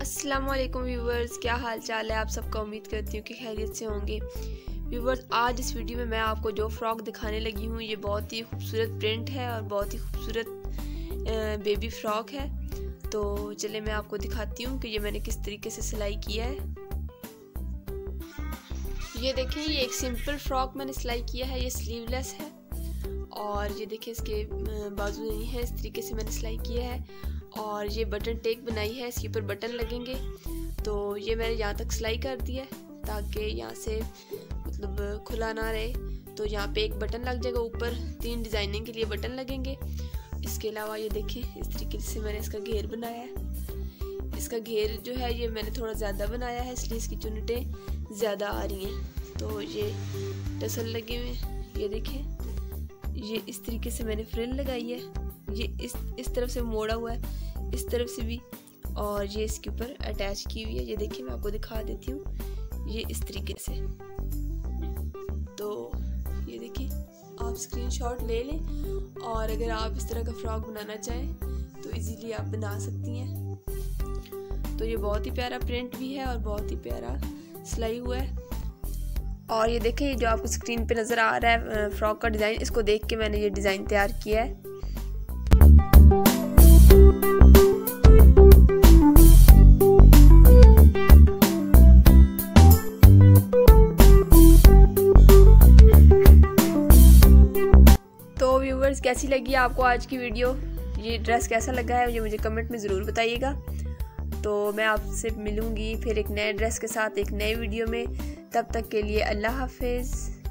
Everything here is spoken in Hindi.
अस्सलाम वालेकुम व्यूवर्स, क्या हाल चाल है। आप सबका उम्मीद करती हूँ कि खैरियत से होंगे। व्यूवर्स, आज इस वीडियो में मैं आपको जो फ़्रॉक दिखाने लगी हूँ ये बहुत ही खूबसूरत प्रिंट है और बहुत ही खूबसूरत बेबी फ़्रॉक है। तो चले मैं आपको दिखाती हूँ कि ये मैंने किस तरीके से सिलाई किया है। ये देखें, ये एक सिंपल फ़्रॉक मैंने सिलाई किया है। ये स्लीवलेस है और ये देखिए इसके बाजू नहीं है, इस तरीके से मैंने सिलाई किया है। और ये बटन टेक बनाई है, इसके ऊपर बटन लगेंगे। तो ये मैंने यहाँ तक सिलाई कर दी है ताकि यहाँ से मतलब खुला ना रहे। तो यहाँ पे एक बटन लग जाएगा, ऊपर 3 डिज़ाइनिंग के लिए बटन लगेंगे। इसके अलावा ये देखें इस तरीके से मैंने इसका घेर बनाया है। इसका घेर जो है ये मैंने थोड़ा ज़्यादा बनाया है, इसलिए इसकी चुनटें ज़्यादा आ रही हैं। तो ये टसल लगे हुए हैं, ये देखें। ये इस तरीके से मैंने फ्रिल लगाई है। ये इस तरफ से मोड़ा हुआ है, इस तरफ से भी, और ये इसके ऊपर अटैच की हुई है। ये देखिए मैं आपको दिखा देती हूँ, ये इस तरीके से। तो ये देखिए, आप स्क्रीनशॉट ले लें और अगर आप इस तरह का फ्रॉक बनाना चाहें तो इजीली आप बना सकती हैं। तो ये बहुत ही प्यारा प्रिंट भी है और बहुत ही प्यारा सिलाई हुआ है। और ये देखें, ये जो आपको स्क्रीन पे नज़र आ रहा है फ्रॉक का डिज़ाइन, इसको देख के मैंने ये डिज़ाइन तैयार किया है। तो व्यूवर्स, कैसी लगी आपको आज की वीडियो? ये ड्रेस कैसा लगा है ये मुझे कमेंट में ज़रूर बताइएगा। तो मैं आपसे मिलूँगी फिर एक नए ड्रेस के साथ एक नए वीडियो में। तब तक के लिए अल्लाह हाफिज़।